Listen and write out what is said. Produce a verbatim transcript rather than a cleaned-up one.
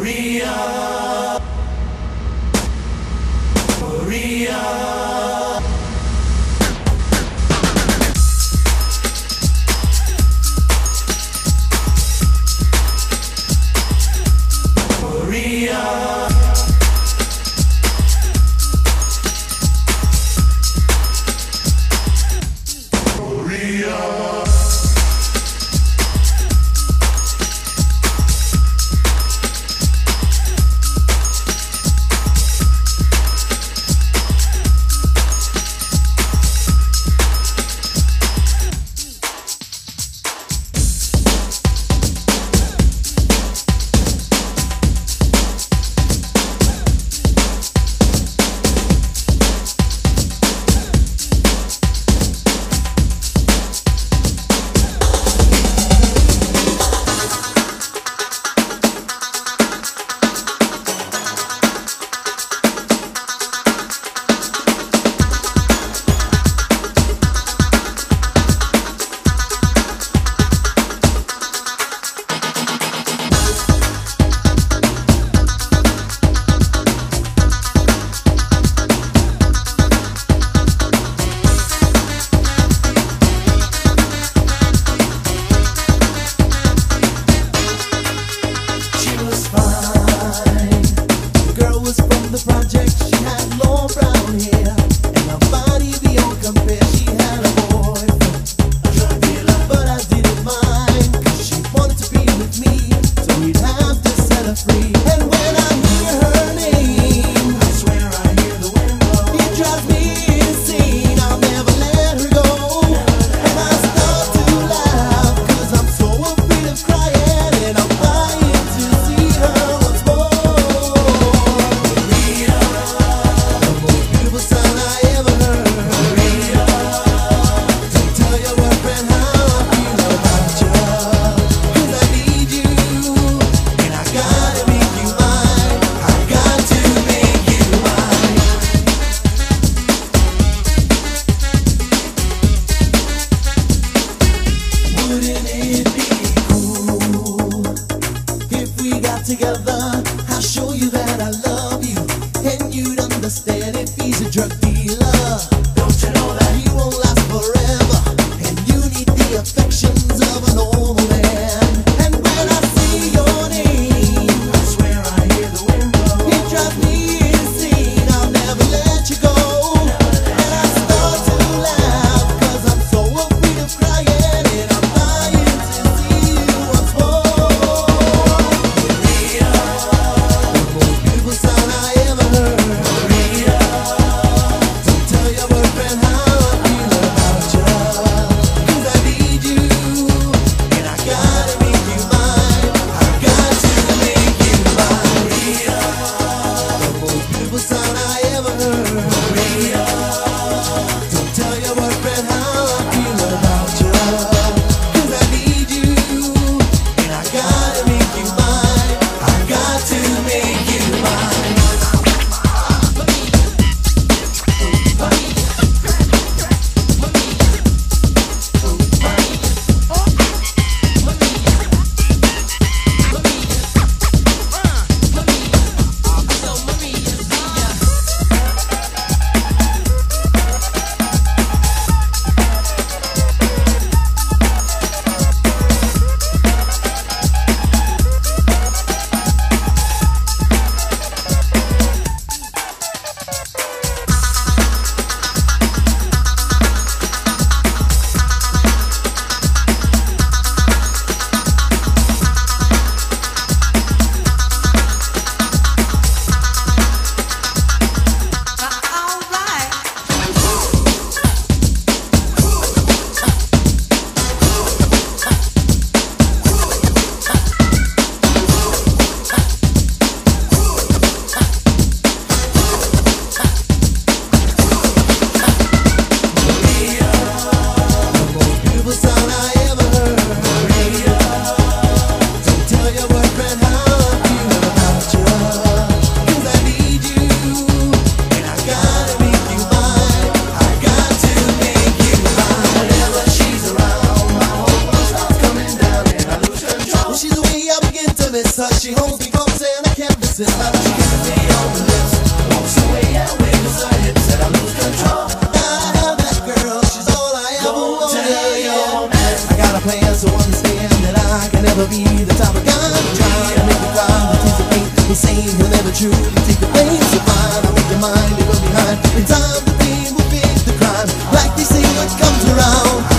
Maria, Maria. Together, I'll show you that I love you, and you'd understand if he's a drug dealer. Don't you know that he won't last forever, and you need the affections of an old man. And when I see your name, I swear I hear the wind blow. It drives me insane, I'll never let you go. And I start to laugh, cause I'm so afraid of crying, and I'm dying to see you once more. She holds me close and I can't kisses, how she kisses me on the lips, walks away and wiggles her hips, and I lose control. Gotta have that girl, she's all I ever wanted. Tell your man I got a plan, so understand that I can never be the type of guy trying to make you cry, the tears of pain, insane, he'll never truly take the blame. So fine, I'll make your mind, it will behind. In time, the pain will fix the crime. Like they say, what comes around